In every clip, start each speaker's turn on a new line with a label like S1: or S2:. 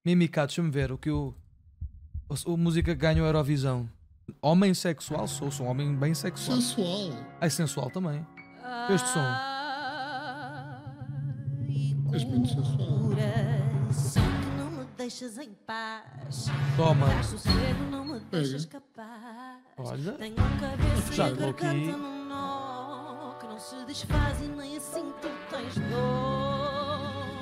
S1: Mimicat, deixa-me ver o que a música que ganhou a Eurovisão. Homem sexual, sou um homem bem sexual.
S2: Sensual.
S1: É sensual também. Este som.
S2: És muito sensual.
S3: Não me deixas em paz.
S1: Toma.
S3: Não me deixas capaz.
S1: Olha.
S3: Tenho a cabeça
S1: Já
S3: e a
S1: estou aqui.
S3: garganta num nó que não se desfaz e nem assim tu tens dor.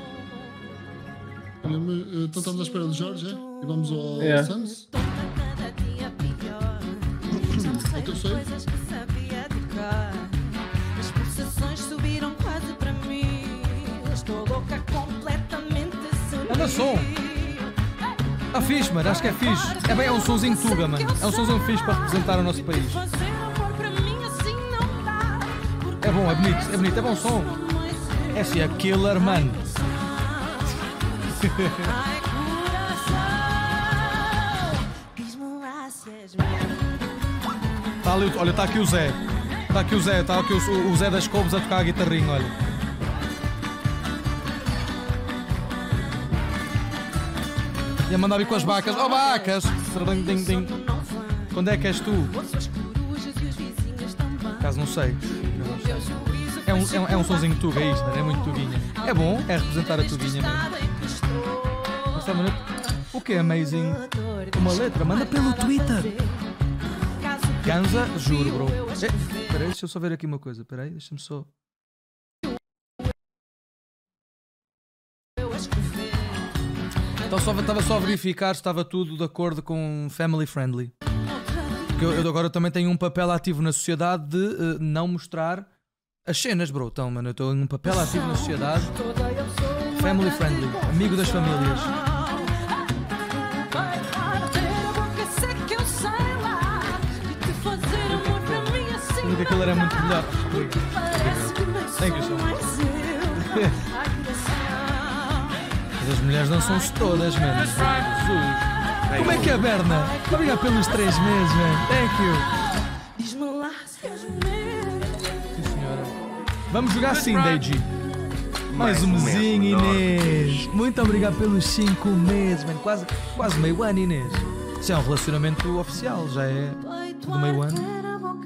S2: Olha, mas, então estamos à espera do Jorge, é? E vamos ao Sans?
S3: Cada dia pior. Não sei
S2: Eu
S3: as
S2: sei.
S3: coisas que sabia de cor. As pulsações subiram quase para mim. Estou louca completamente sem
S1: Anda som. Tá fixe, mano, acho que é fixe. É bem, é um sonzinho tuga, mano. É um sonzinho fixe para representar o nosso país. É bom, é bonito, é bom som. É assim, é killer, mano. Tá ali, olha, está aqui o Zé. Está aqui o Zé das Couves a tocar a guitarrinha, olha. E a mandar vir com as vacas. Oh, vacas! Ding, ding. Quando é que és tu? Caso não sei. É um sonzinho tuga, é isto, é muito tuguinha. É bom, é representar a tuguinha mesmo. O que é amazing? Uma letra, manda pelo Twitter. Ganza, juro, bro. Peraí, deixa eu só ver aqui uma coisa. Peraí, deixa-me só. Então estava só a verificar se estava tudo de acordo com family friendly. Porque eu agora também tenho um papel ativo na sociedade de não mostrar as cenas, bro. Então, mano, eu estou em um papel ativo na sociedade. Family friendly, amigo das famílias. Porque aquilo era muito melhor. Thank you so much. Mas as mulheres não são-se todas, mano. Jesus. Como é que é, Berna? Obrigado pelos 3 meses, mano. Thank you. Sim, senhora. Vamos jogar assim, Deiji. Mais um mesinho, Inês. Muito obrigado pelos 5 meses, mano. Quase meio ano, Inês. Isso é um relacionamento oficial, já é do meio ano.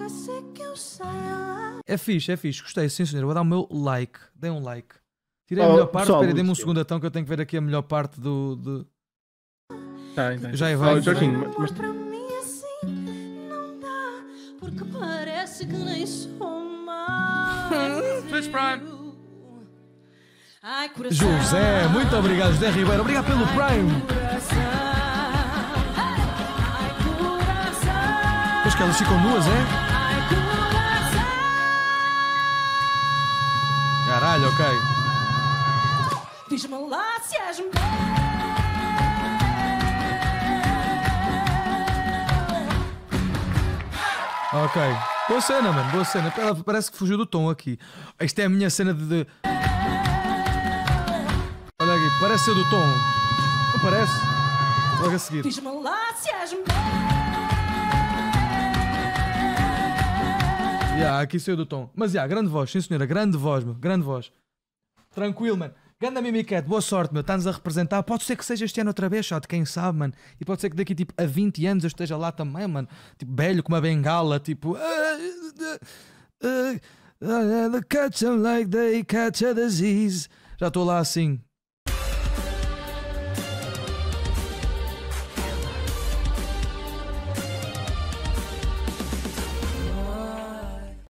S1: É fixe, gostei, sim senhor. Vou dar o meu like. Dei um like. Tirei a melhor parte, espera, dê-me um segundo então que eu tenho que ver aqui a melhor parte do.
S4: Tá, então.
S1: Já vai.
S4: Jorginho, mas...
S3: Para mim assim não dá, porque parece que nem sou mais.
S1: Twitch Prime.
S3: Ai, coração.
S1: José, muito obrigado, José Ribeiro. Obrigado pelo Prime. Acho que elas ficam nuas, é? Caralho, ok.
S3: Diz-me lá se és
S1: Ok. Boa cena, mano. Boa cena. Ela parece que fugiu do tom aqui. Esta é a minha cena de... Olha aqui. Parece ser do tom. Não parece? Logo a seguir.
S3: Diz-me lá se és
S1: Aqui saiu do tom. Mas grande voz. Sim, senhora. Grande voz, meu. Grande voz. Tranquilo, mano. Ganda Mimicat, boa sorte, meu. Está-nos a representar. Pode ser que seja este ano outra vez, só de quem sabe, mano. E pode ser que daqui, tipo, a 20 anos eu esteja lá também, mano. Tipo, velho, com uma bengala, tipo... Catch them like they catch a disease. Já estou lá assim.